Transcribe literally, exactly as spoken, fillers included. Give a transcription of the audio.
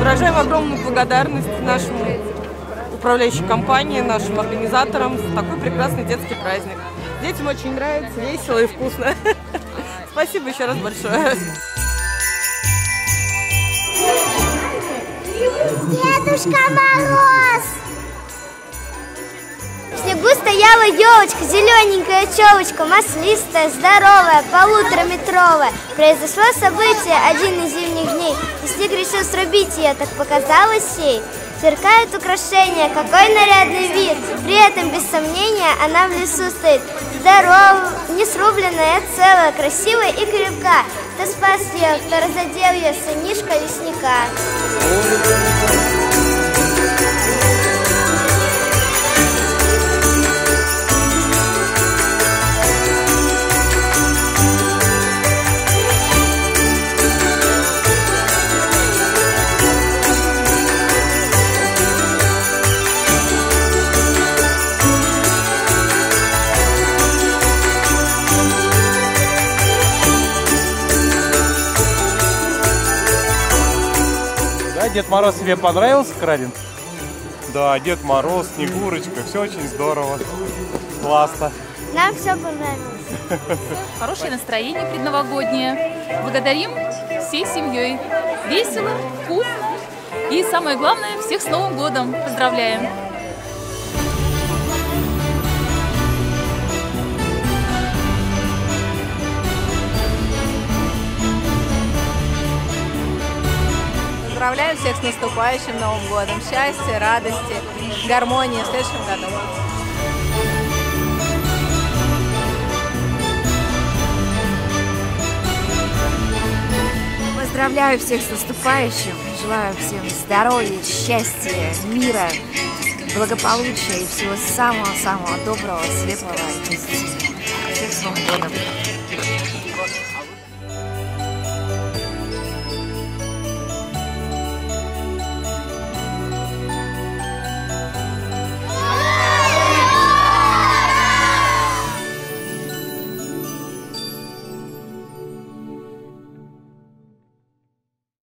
Выражаем огромную благодарность нашему управляющей компании, нашим организаторам за такой прекрасный детский праздник. Детям очень нравится, весело и вкусно. Спасибо еще раз большое. Дедушка Мороз! В снегу стояла елочка, зелененькая челочка, маслистая, здоровая, полутораметровая. Произошло событие один из зимних дней, и снег решил срубить ее, так показалось ей. Сверкают украшения, какой нарядный вид. При этом, без сомнения, она в лесу стоит. Здоровая, не срубленная, целая, красивая и крепка. Кто спас ее, кто разодел ее, сынишка лесника. Дед Мороз тебе понравился, Каролин? Да, Дед Мороз, Снегурочка, все очень здорово, классно. Нам все понравилось. Хорошее настроение предновогоднее. Благодарим всей семьей. Весело, вкусно и, самое главное, всех с Новым годом поздравляем. Поздравляю всех с наступающим Новым годом. Счастья, радости, гармонии в следующем году. Поздравляю всех с наступающим. Желаю всем здоровья, счастья, мира, благополучия и всего самого-самого доброго, светлого и позитивного. Всех с Новым годом!